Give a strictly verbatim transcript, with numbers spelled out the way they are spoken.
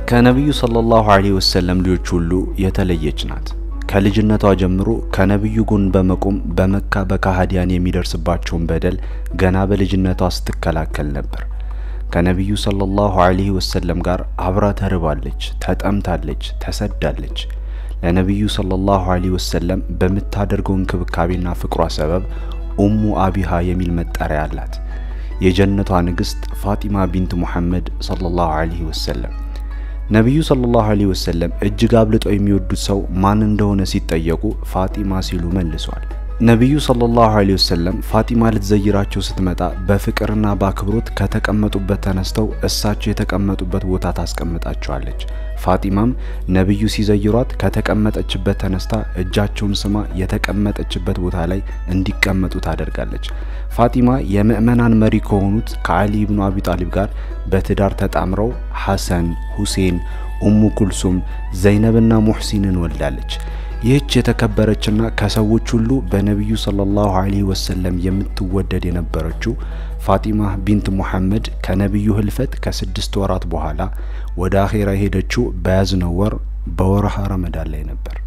ከነብዩ ሰለላሁ ዐለይሂ ወሰለም ልጆች ሁሉ የተለየች ናት። ከልጅነቷ ጀምሮ ከነብዩ ጎን በመቆም በመካ በካህዲያን የሚደርስባቸውን በደል ገና በልጅነቷ ስትከላከል ነበር። ከነብዩ ሰለላሁ ዐለይሂ ወሰለም ጋር አብራ ተርባለች፣ ተጠምታለች፣ ተሰዳለች። ለነብዩ ሰለላሁ ዐለይሂ ወሰለም በመታደርገው እንክብካቤና ፍቅሯ ሰበብ ኡሙ አቢሃ የሚል መጠሪያ አላት። የጀነቷ ንግስት ፋጢማ ቢንት ሙሐመድ ሰለላሁ ዐለይሂ ወሰለም። ነብዩ ሰለላሁ ዐለይሂ ወሰለም እጅግ አብልጠው የሚወዱት ሰው ማን እንደሆነ ሲጠየቁ ፋጢማ ሲሉ መልሰዋል። ነብዩ ሰለላሁ ዐለይሂ ወሰለም ፋጢማ ልትዘይራቸው ስትመጣ በፍቅርና በአክብሮት ከተቀመጡበት ተነስተው እሳቸው የተቀመጡበት ቦታ ታስቀምጣቸዋለች። ፋጢማም ነብዩ ሲዘይሯት ከተቀመጠችበት ተነስታ እጃቸውን ስማ የተቀመጠችበት ቦታ ላይ እንዲቀመጡ ታደርጋለች። ፋጢማ የምእመናን መሪ ከሆኑት ከአሊ ኢብኑ አቢ ጣሊብ ጋር በትዳር ተጣምረው ሐሰን፣ ሁሴን፣ ኡሙ ኩልሱም፣ ዘይነብና ሙህሲንን ወልዳለች። ይህች የተከበረችና ከሰዎች ሁሉ በነብዩ ሰለላሁ ዐለይሂ ወሰለም የምትወደድ የነበረችው ፋጢማ ቢንት ሙሐመድ ከነብዩ ህልፈት ከስድስት ወራት በኋላ ወደ አኺራ ሄደችው በያዝነው ወር በወርሃ ረመዳን ላይ ነበር።